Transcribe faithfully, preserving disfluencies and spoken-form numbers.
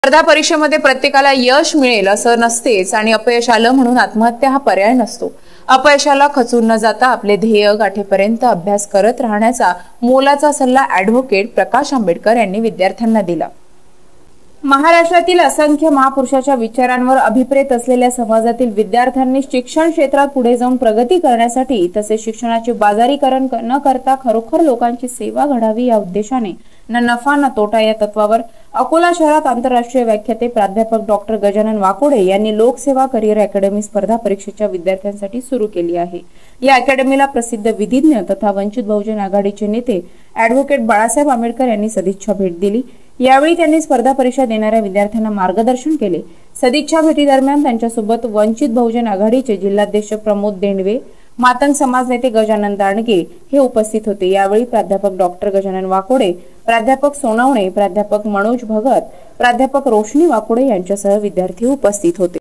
स्पर्धा परीक्षेमध्ये प्रत्येकाला यश मिळेल असं नसतेच आणि अपयश आलं म्हणून आत्महत्या हा पर्याय नसतो। अपयशाला खचून न जाता आपले ध्येय गाठेपर्यंत अभ्यास करत राहण्याचा मोलाचा सल्ला ॲडव्होकेट प्रकाश आंबेडकर यांनी विद्यार्थ्यांना दिला। महाराष्ट्रातील असंख्य महापुरुषांच्या विचारांवर अभिप्रेत असलेल्या समाजातील विद्यार्थ्यांनी शिक्षण क्षेत्रात पुढे जाऊन प्रगती करण्यासाठी तसेच शिक्षणाचे बाजारीकरण न करता खरोखर लोकांची सेवा घडावी या उद्देशाने न नफा न तोटा या तत्वावर अकोला शहरात आंतरराष्ट्रीय व्याख्याते प्राध्यापक डॉक्टर गजानन वाकोडे यांनी लोकसेवा करिअर अकॅडमी स्पर्धा परीक्षेच्या विद्यार्थ्यांसाठी सुरू केली आहे। या अकॅडमीला प्रसिद्ध विधिज्ञ तथा वंचित बहुजन आघाडीचे नेते ॲडव्होकेट बाळासाहेब आंबेडकर यांनी सदिच्छा भेट दिली। यावेळी त्यांनी स्पर्धा परीक्षा देणाऱ्या विद्यार्थ्यांना मार्गदर्शन केले। सदिच्छा भेटीदरम्यान त्यांच्यासोबत वंचित बहुजन आघाडीचे जिल्हाध्यक्ष प्रमोद देंडवे, मातंग समाज नेते गजानन दांडगे हे उपस्थित होते। यावेळी प्राध्यापक डॉक्टर गजानन वाकोडे, प्राध्यापक सोनवणे, प्राध्यापक मनोज भगत, प्राध्यापक रोशनी वाकोडे यांच्यासह विद्यार्थी उपस्थित होते।